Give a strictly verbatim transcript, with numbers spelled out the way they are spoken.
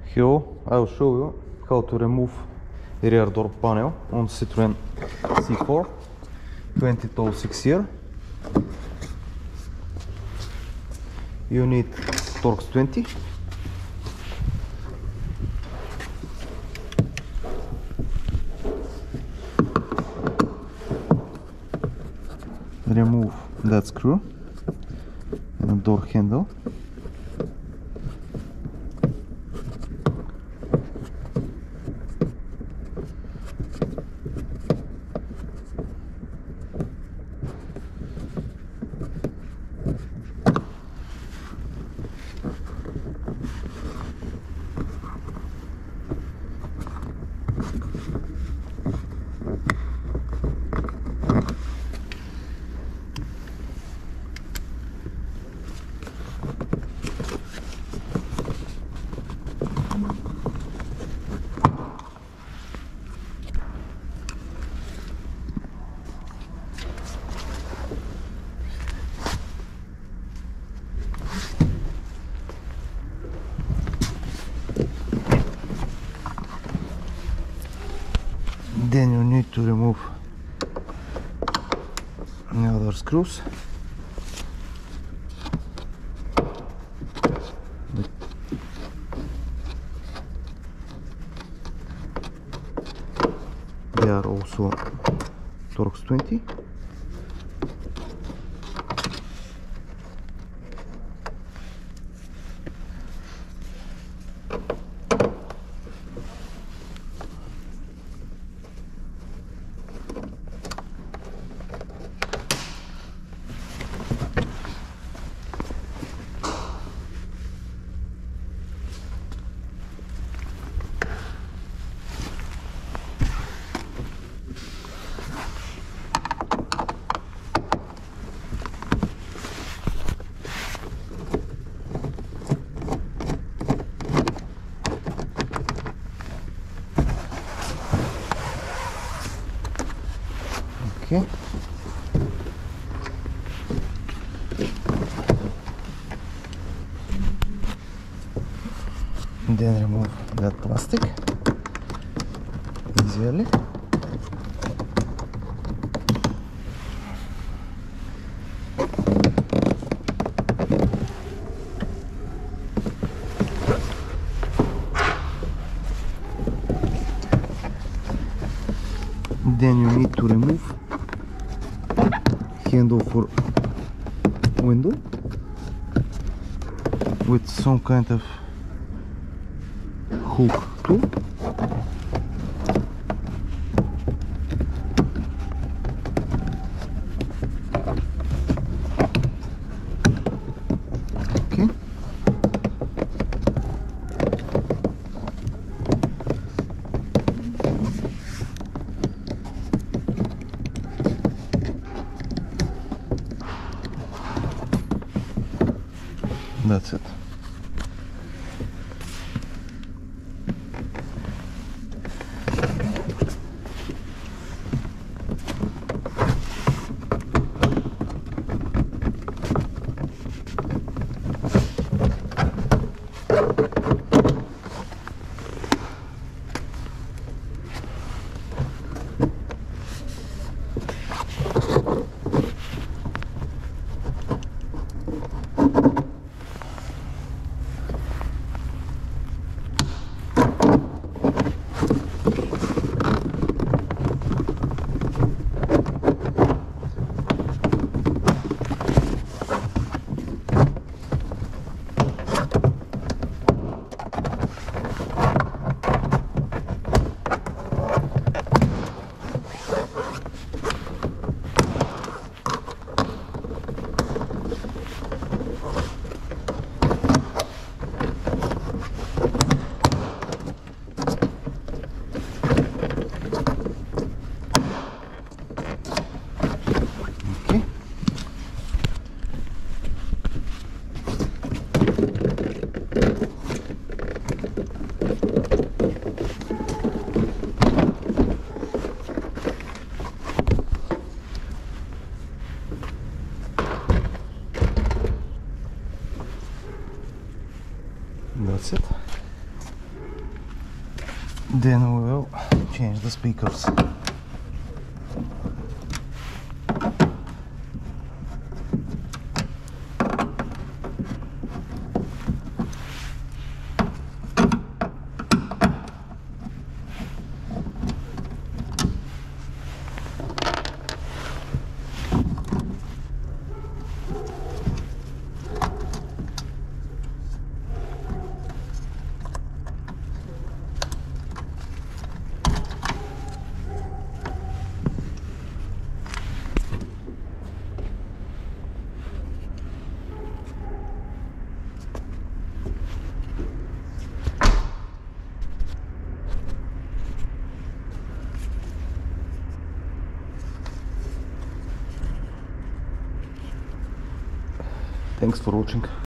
Hello, I will show you how to remove rear door panel on Citroen C four twenty twenty-six year. You need Torx twenty. Remove that screw and the door handle. Then you need to remove the other screws. They are also Torx twenty. Okay. Then remove that plastic easily. Then you need to remove handle for window with some kind of hook tool. Okay. That's it. That's it. Then we will change the speakers. Thanks for watching.